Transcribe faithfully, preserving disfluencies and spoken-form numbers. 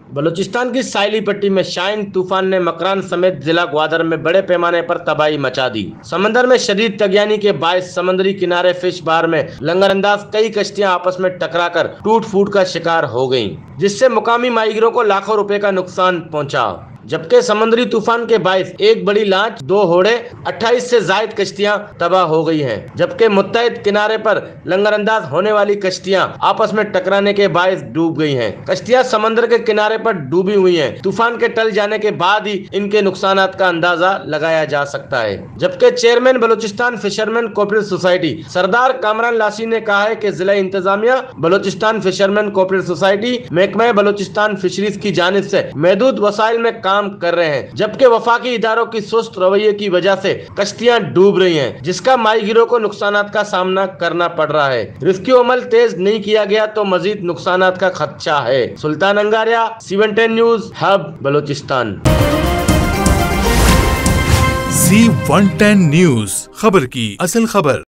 बलूचिस्तान की साइली पट्टी में शाइन तूफान ने मकरान समेत जिला ग्वादर में बड़े पैमाने पर तबाही मचा दी। समंदर में शदीद तगयानी के बायस समुद्री किनारे फिश बार में लंगरअंदाज कई कश्तियां आपस में टकराकर टूट फूट का शिकार हो गईं, जिससे मुकामी माहीगीरों को लाखों रुपए का नुकसान पहुंचा। जबकि समुद्री तूफान के बायस एक बड़ी लांच, दो होड़े, अट्ठाईस से जायद कश्तियां तबाह हो गई हैं, जबकि मुत्तहिद किनारे पर लंगरअंदाज होने वाली कश्तियां आपस में टकराने के बायस डूब गई हैं। कश्तियां समंदर के किनारे पर डूबी हुई हैं। तूफान के टल जाने के बाद ही इनके नुकसानात का अंदाजा लगाया जा सकता है। जबकि chairman Balochistan fisherman cooperative society Sardar Kamran Lasi ने कहा है कि जिला इंतजामिया, बलूचिस्तान फिशरमैन कोऑपरेटिव सोसाइटी, महकमा बलूचिस्तान फिशरीज की जानिब से महदूद वसाइल में काम कर रहे हैं, जबकि वफाकी इदारों की सुस्त रवैये की वजह से कश्तियां डूब रही हैं, जिसका माहीगीरों को नुकसानात का सामना करना पड़ रहा है। रेस्क्यू अमल तेज नहीं किया गया तो मजीद नुकसानात का खदशा है। Sultan Angaria, C one ten news, Hub Balochistan. C one ten news, खबर की असल खबर।